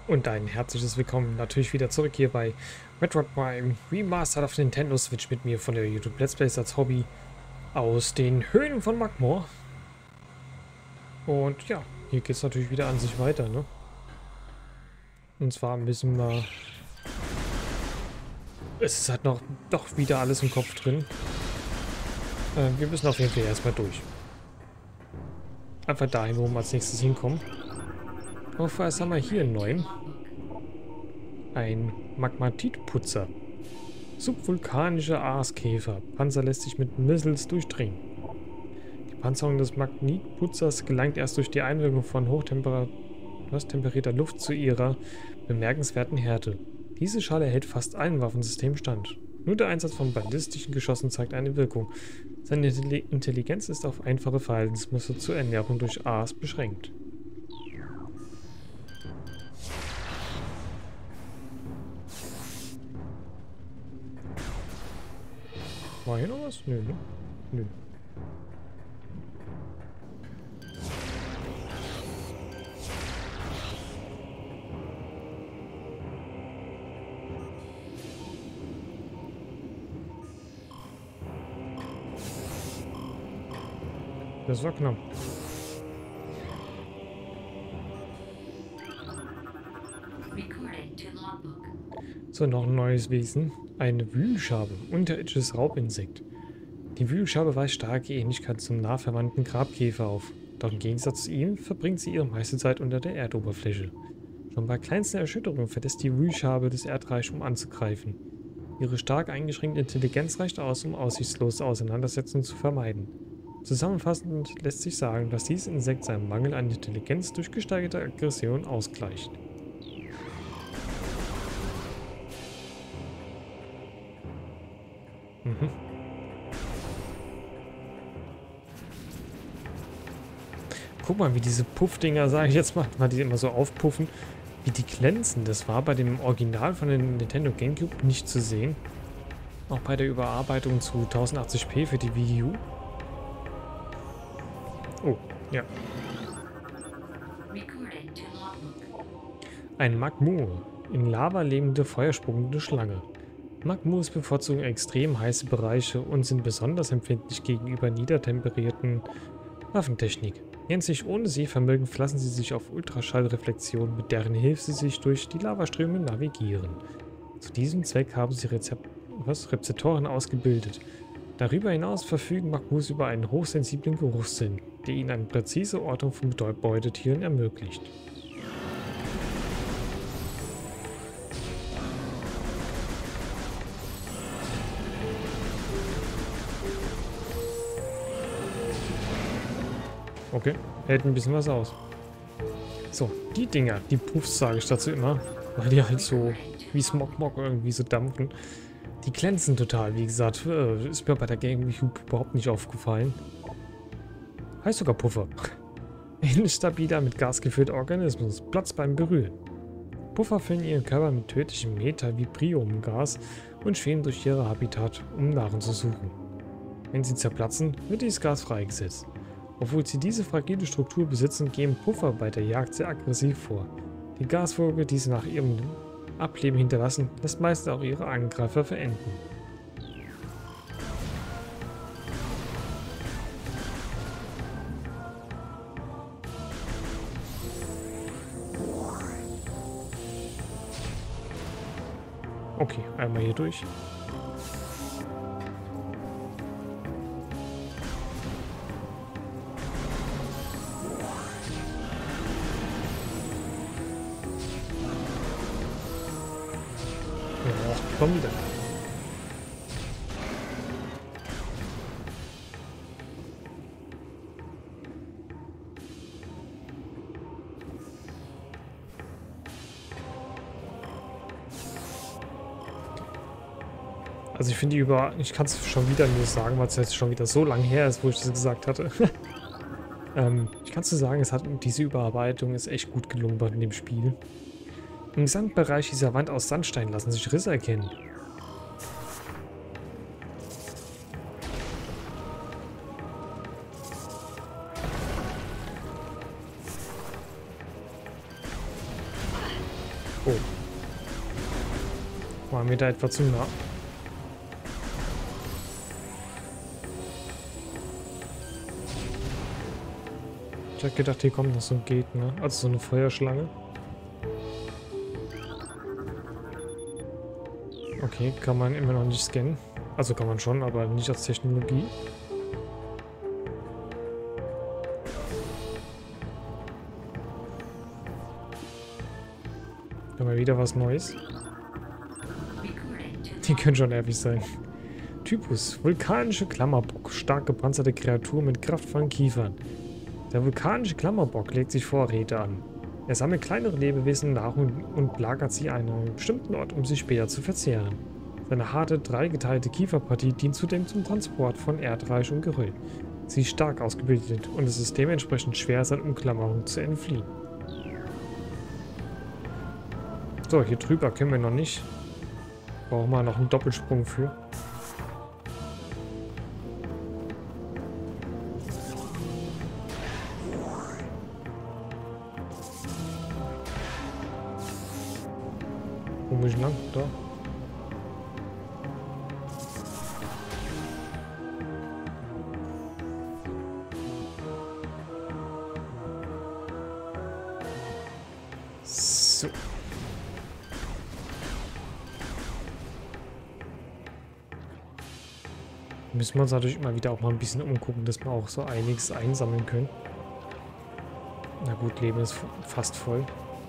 Und ein herzliches Willkommen natürlich wieder zurück hier bei Metroid Prime Remastered auf Nintendo Switch mit mir von der YouTube Let's Plays als Hobby aus den Höhlen von Magmor. Und ja, hier geht es natürlich wieder an sich weiter, ne? Und zwar müssen wir... Es ist halt noch doch wieder alles im Kopf drin. Wir müssen auf jeden Fall erstmal durch. Einfach dahin, wo wir als nächstes hinkommen. Aber vorerst haben wir hier einen neuen. Ein Magmatitputzer. Subvulkanischer Aaskäfer. Panzer lässt sich mit Missiles durchdringen. Die Panzerung des Magnetputzers gelangt erst durch die Einwirkung von hochtemperierter Luft zu ihrer bemerkenswerten Härte. Diese Schale hält fast allen Waffensystemen stand. Nur der Einsatz von ballistischen Geschossen zeigt eine Wirkung. Seine Intelligenz ist auf einfache Verhaltensmuster zur Ernährung durch Aas beschränkt. War hier noch was? Nö, ne? Nö. Das war knapp. So, noch ein neues Wesen. Eine Wühlschabe, unterirdisches Raubinsekt. Die Wühlschabe weist starke Ähnlichkeit zum nah verwandten Grabkäfer auf. Doch im Gegensatz zu ihm verbringt sie ihre meiste Zeit unter der Erdoberfläche. Schon bei kleinsten Erschütterungen verlässt die Wühlschabe das Erdreich, um anzugreifen. Ihre stark eingeschränkte Intelligenz reicht aus, um aussichtslose Auseinandersetzungen zu vermeiden. Zusammenfassend lässt sich sagen, dass dieses Insekt seinen Mangel an Intelligenz durch gesteigerte Aggression ausgleicht. Mhm. Guck mal, wie diese Puffdinger, sage ich jetzt mal, die immer so aufpuffen, wie die glänzen. Das war bei dem Original von den Nintendo GameCube nicht zu sehen. Auch bei der Überarbeitung zu 1080p für die Wii U. Oh, ja. Ein Magmur. In Lava lebende, feuersprungende Schlange. Magmurs bevorzugen extrem heiße Bereiche und sind besonders empfindlich gegenüber niedertemperierten Waffentechnik. Während sich ohne sie vermögen, verlassen sie sich auf Ultraschallreflexionen, mit deren Hilfe sie sich durch die Lavaströme navigieren. Zu diesem Zweck haben sie Rezeptoren ausgebildet. Darüber hinaus verfügen Magmurs über einen hochsensiblen Geruchssinn, der ihnen eine präzise Ortung von Beutetieren ermöglicht. Okay, hält ein bisschen was aus. So, die Dinger, die Puffs sage ich dazu immer, weil die halt so wie Smog irgendwie so dampfen. Die glänzen total, wie gesagt, ist mir bei der GameCube überhaupt nicht aufgefallen. Heißt sogar Puffer. Ein stabiler, mit Gas gefüllter Organismus, Platz beim Berühren. Puffer füllen ihren Körper mit tödlichem Metavibrium-Gas und schweben durch ihre Habitat, um Nahrung zu suchen. Wenn sie zerplatzen, wird dieses Gas freigesetzt. Obwohl sie diese fragile Struktur besitzen, gehen Puffer bei der Jagd sehr aggressiv vor. Die Gaswolke, die sie nach ihrem Ableben hinterlassen, lässt meist auch ihre Angreifer verenden. Okay, einmal hier durch. Ja, komm wieder. Also ich finde ich kann es schon wieder nur sagen, weil es jetzt schon wieder so lange her ist, wo ich das gesagt hatte. Ich kann es nur sagen, diese Überarbeitung ist echt gut gelungen bei dem Spiel. Im Gesamtbereich dieser Wand aus Sandstein lassen sich Risse erkennen. Oh. War mir da etwa zu nah. Ich hab gedacht, hier kommt noch so ein Gegner. Also so eine Feuerschlange. Okay, kann man immer noch nicht scannen. Also kann man schon, aber nicht als Technologie. Haben wir wieder was Neues. Die können schon nervig sein. Typus: vulkanische Klammerbock. Stark gepanzerte Kreatur mit kraftvollen Kiefern. Der vulkanische Klammerbock legt sich Vorräte an. Er sammelt kleinere Lebewesen nach und lagert sie an einem bestimmten Ort, um sie später zu verzehren. Seine harte, dreigeteilte Kieferpartie dient zudem zum Transport von Erdreich und Geröll. Sie ist stark ausgebildet und es ist dementsprechend schwer, seiner Umklammerung zu entfliehen. So, hier drüber können wir noch nicht. Brauchen wir noch einen Doppelsprung für. Wo muss ich lang? Da. So. Müssen wir uns natürlich immer wieder auch mal ein bisschen umgucken, dass wir auch so einiges einsammeln können. Na gut, Leben ist fast voll.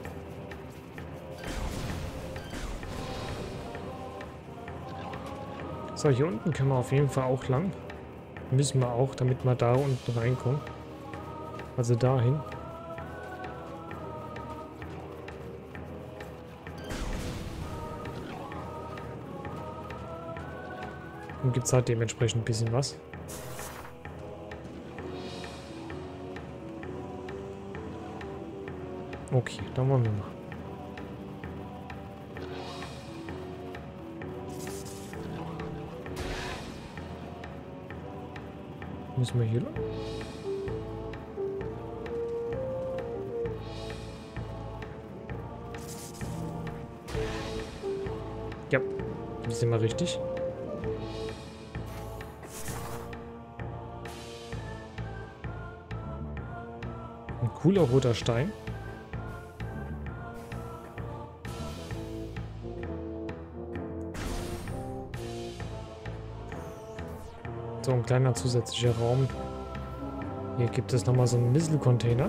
So, hier unten können wir auf jeden Fall auch lang. Müssen wir auch, damit wir da unten reinkommen. Also dahin. Und gibt es halt dementsprechend ein bisschen was. Okay, dann wollen wir mal. Müssen wir hier lang? Ja, wir sind mal richtig. Ein cooler roter Stein. So, ein kleiner zusätzlicher Raum. Hier gibt es nochmal so einen Missile-Container.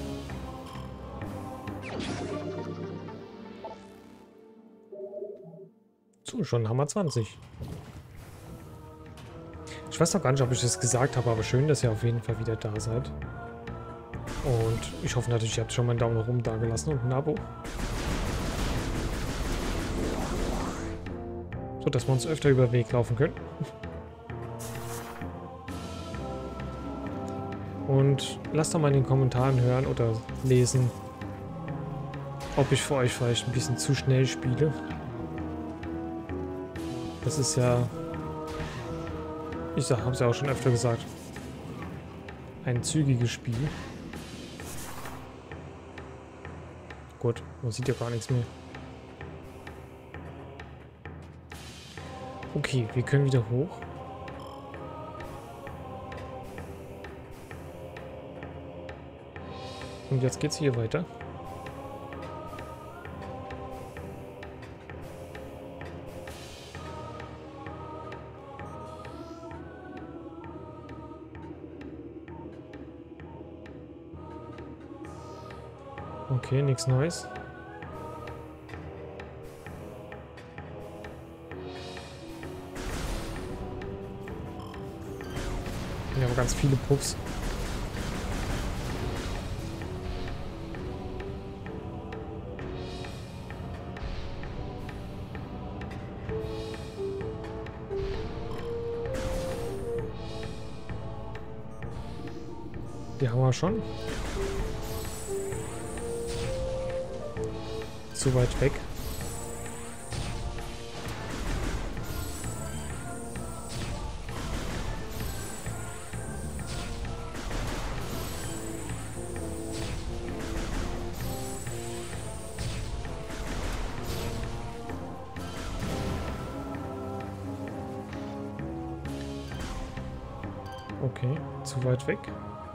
So, schon Hammer 20. Ich weiß noch gar nicht, ob ich das gesagt habe, aber schön, dass ihr auf jeden Fall wieder da seid. Und ich hoffe natürlich, ihr habt schon mal einen Daumen nach oben da gelassen und ein Abo. So, dass wir uns öfter über den Weg laufen können. Und lasst doch mal in den Kommentaren hören oder lesen, ob ich für euch vielleicht ein bisschen zu schnell spiele. Das ist ja, ich habe es ja auch schon öfter gesagt, ein zügiges Spiel. Gut, man sieht ja gar nichts mehr. Okay, wir können wieder hoch. Und jetzt geht's hier weiter. Okay, nichts Neues. Wir haben ganz viele Puffs. Die haben wir schon. Zu weit weg. Okay, zu weit weg.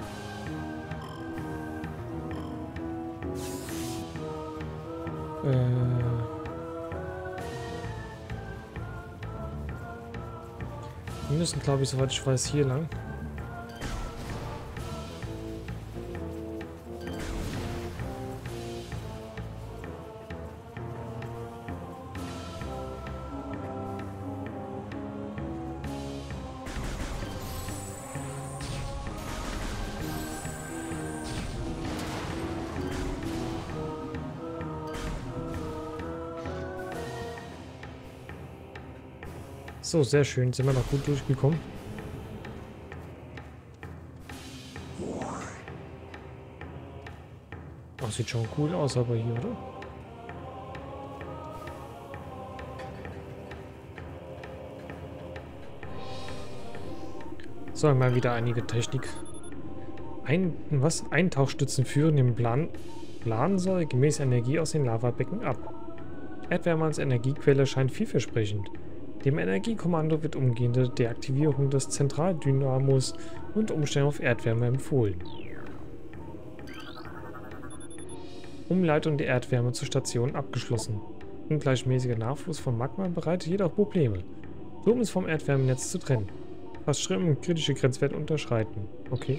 Wir müssen, glaube ich, soweit ich weiß, hier lang. So, sehr schön. Sind wir noch gut durchgekommen. Oh, sieht schon cool aus, aber hier, oder? So, mal wieder einige Technik. Eintauchstützen führen den Plansäule gemäß Energie aus den Lavabecken ab. Erdwärme als Energiequelle scheint vielversprechend. Dem Energiekommando wird umgehende Deaktivierung des Zentraldynamos und Umstellung auf Erdwärme empfohlen. Umleitung der Erdwärme zur Station abgeschlossen. Ungleichmäßiger Nachfluss von Magma bereitet jedoch Probleme. Turm ist vom Erdwärmenetz zu trennen. Fast Schrimmen kritische Grenzwerte unterschreiten. Okay.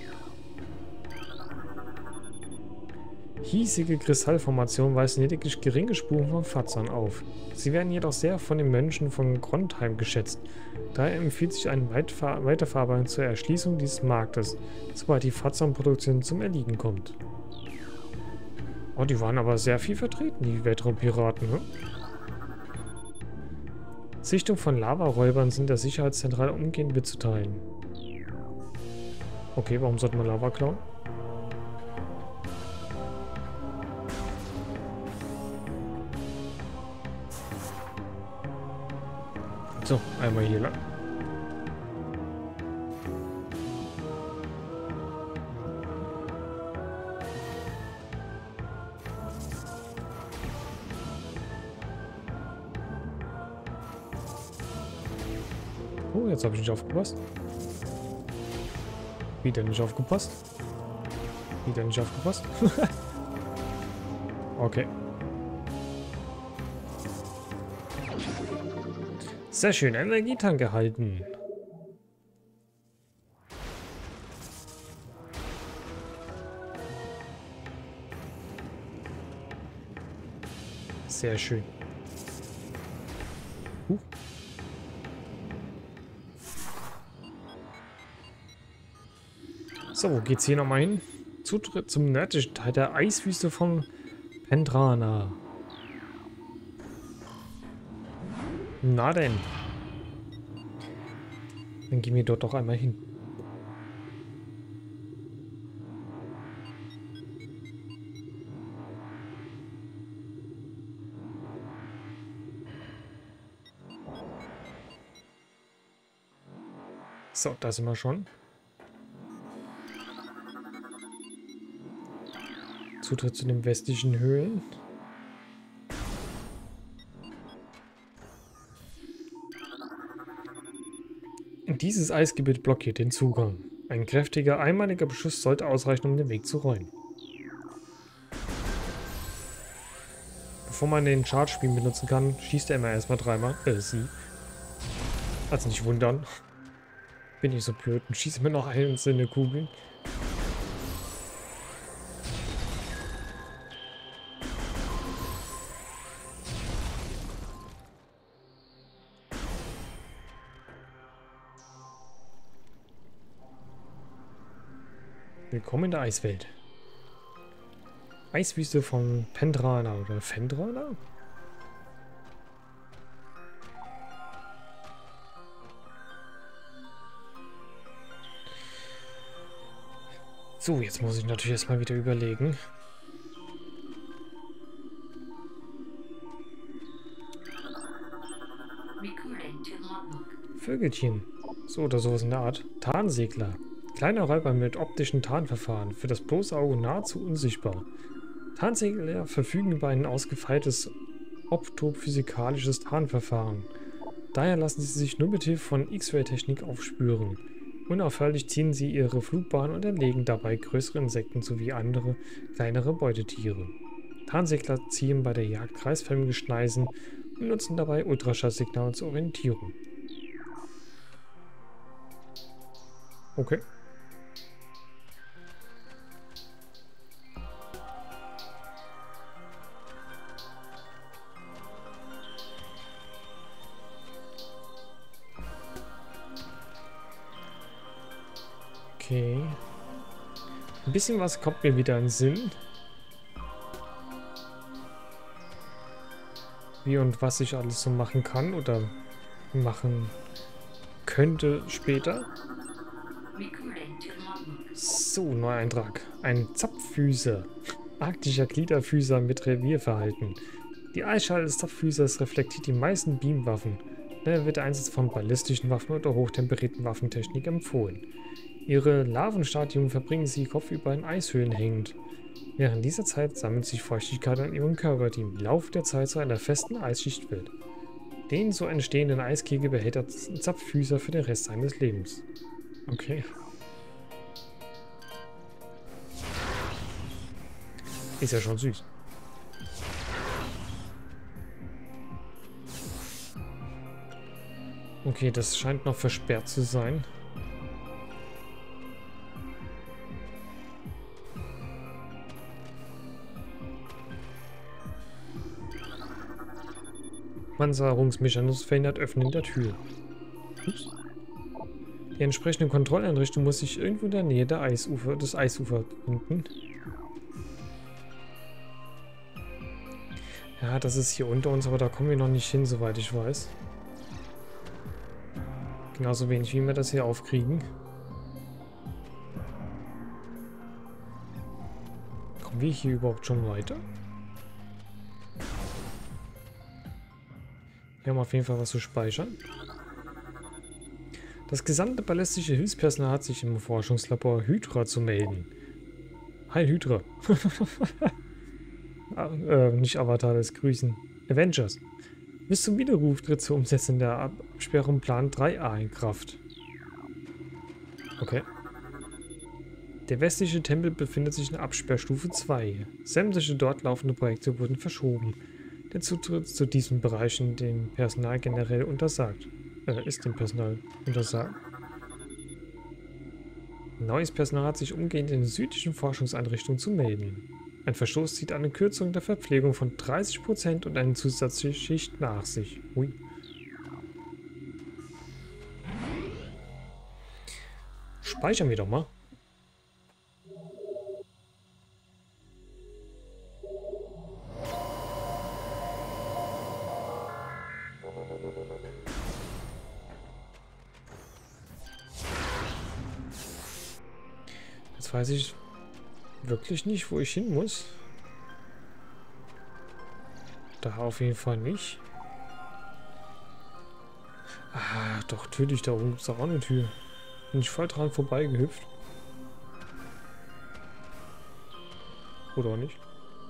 Hiesige Kristallformationen weisen lediglich geringe Spuren von Fatzern auf. Sie werden jedoch sehr von den Mönchen von Grondheim geschätzt. Daher empfiehlt sich eine Weiterverarbeitung zur Erschließung dieses Marktes, sobald die Fatzernproduktion zum Erliegen kommt. Oh, die waren aber sehr viel vertreten, die Weltraumpiraten, ne? Sichtung von Lavaräubern sind der Sicherheitszentrale umgehend mitzuteilen. Okay, warum sollte man Lava klauen? So, einmal hier lang. Oh, jetzt habe ich nicht aufgepasst. Wieder nicht aufgepasst. Wieder nicht aufgepasst. Okay. Sehr schön, Energietank erhalten. Sehr schön. So, wo geht's hier nochmal hin? Zutritt zum nördlichen Teil der Eiswüste von Pendrana. Na denn. Dann gehen wir dort doch einmal hin. So, da sind wir schon. Zutritt zu den westlichen Höhlen. Dieses Eisgebiet blockiert den Zugang. Ein kräftiger, einmaliger Beschuss sollte ausreichen, um den Weg zu räumen. Bevor man den Charge-Beam benutzen kann, schießt er immer erstmal dreimal. Sie. Also nicht wundern. Bin ich so blöd und schieße mir noch einzelne Kugeln. Willkommen in der Eiswelt. Eiswüste von Pendrana oder Fendrana? So, jetzt muss ich natürlich erstmal wieder überlegen. Vögelchen. So oder sowas in der Art. Tarnsegler. Kleiner Räuber mit optischen Tarnverfahren. Für das bloße Auge nahezu unsichtbar. Tarnsegler verfügen über ein ausgefeiltes optophysikalisches Tarnverfahren. Daher lassen sie sich nur mit Hilfe von X-Ray-Technik aufspüren. Unaufhörlich ziehen sie ihre Flugbahn und erlegen dabei größere Insekten sowie andere, kleinere Beutetiere. Tarnsegler ziehen bei der Jagd kreisförmige Schneisen und nutzen dabei Ultraschallsignale zur Orientierung. Okay. Okay. Ein bisschen was kommt mir wieder in den Sinn. Wie und was ich alles so machen kann oder machen könnte später. So, neuer Eintrag. Ein Zapffüßer. Arktischer Gliederfüßer mit Revierverhalten. Die Eisschale des Zapffüßers reflektiert die meisten Beamwaffen. Daher wird der Einsatz von ballistischen Waffen oder hochtemperierten Waffentechnik empfohlen. Ihre Larvenstadium verbringen sie kopfüber in Eishöhlen hängend. Während dieser Zeit sammelt sich Feuchtigkeit an ihrem Körper, die im Laufe der Zeit zu einer festen Eisschicht wird. Den so entstehenden Eiskegel behält der Zapffüßer für den Rest seines Lebens. Okay. Ist ja schon süß. Okay, das scheint noch versperrt zu sein. Panzerungsmechanismus verhindert Öffnen der Tür. Ups. Die entsprechende Kontrolleinrichtung muss sich irgendwo in der Nähe des Eisufers befinden. Ja, das ist hier unter uns, aber da kommen wir noch nicht hin, soweit ich weiß. Genauso wenig, wie wir das hier aufkriegen. Kommen wir hier überhaupt schon weiter? Wir haben auf jeden Fall was zu speichern. Das gesamte ballistische Hilfspersonal hat sich im Forschungslabor Hydra zu melden. Hi Hydra. Nicht Avatar, das Grüßen. Avengers. Bis zum Widerruf tritt zur Umsetzung der Absperrung Plan 3a in Kraft. Okay. Der westliche Tempel befindet sich in Absperrstufe 2. Sämtliche dort laufende Projekte wurden verschoben. Der Zutritt zu diesen Bereichen dem Personal generell untersagt. Ist dem Personal untersagt. Neues Personal hat sich umgehend in den südlichen Forschungseinrichtungen zu melden. Ein Verstoß zieht eine Kürzung der Verpflegung von 30% und eine Zusatzschicht nach sich. Ui. Speichern wir doch mal. Jetzt weiß ich wirklich nicht, wo ich hin muss. Da auf jeden Fall nicht. Ah, doch, natürlich, da oben ist auch eine Tür. Bin ich voll dran vorbeigehüpft. Oder auch nicht.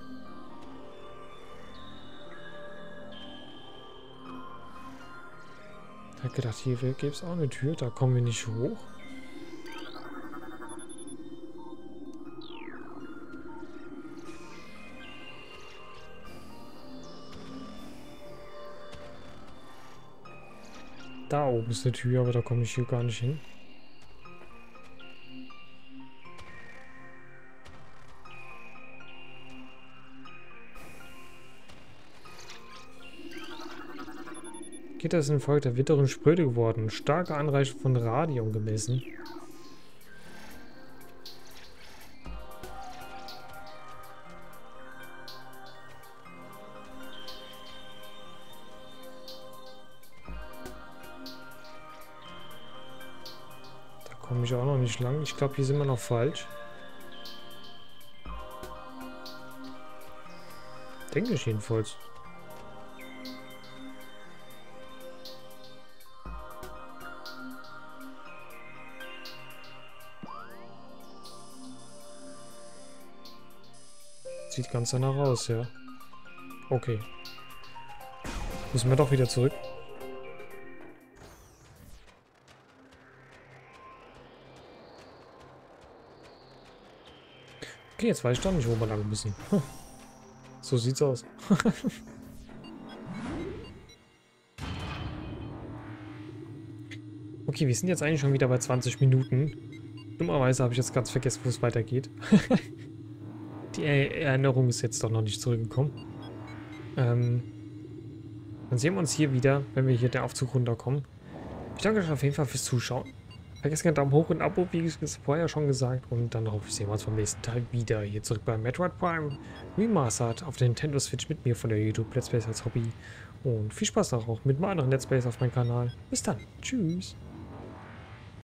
Ich hab gedacht, hier gäbe es auch eine Tür, da kommen wir nicht hoch. Da oben ist eine Tür, aber da komme ich hier gar nicht hin. Gitter ist infolge der Witterung spröde geworden. Starke Anreichung von Radium gemessen. Komme ich auch noch nicht lang. Ich glaube, hier sind wir noch falsch. Denke ich jedenfalls. Sieht ganz danach aus, ja. Okay. Müssen wir doch wieder zurück. Okay, jetzt weiß ich doch nicht, wo wir lang müssen. So sieht's aus. Okay, wir sind jetzt eigentlich schon wieder bei 20 Minuten. Dummerweise habe ich jetzt ganz vergessen, wo es weitergeht. Die Erinnerung ist jetzt doch noch nicht zurückgekommen. Dann sehen wir uns hier wieder, wenn wir hier den Aufzug runterkommen. Ich danke euch auf jeden Fall fürs Zuschauen. Vergesst keinen Daumen hoch und ein Abo, wie ich es vorher schon gesagt. Und dann hoffe ich, sehen wir uns beim nächsten Teil wieder. Hier zurück bei Metroid Prime Remastered auf der Nintendo Switch mit mir von der YouTube Let's Plays als Hobby. Und viel Spaß auch mit meinen anderen Let's Plays auf meinem Kanal. Bis dann. Tschüss.